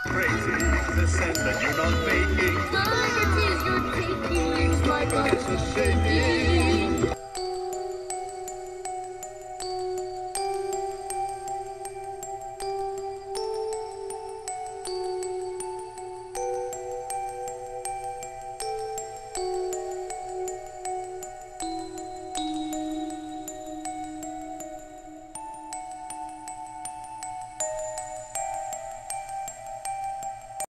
crazy. The scent that you're not faking. The liberties you're taking is like It's a shaking.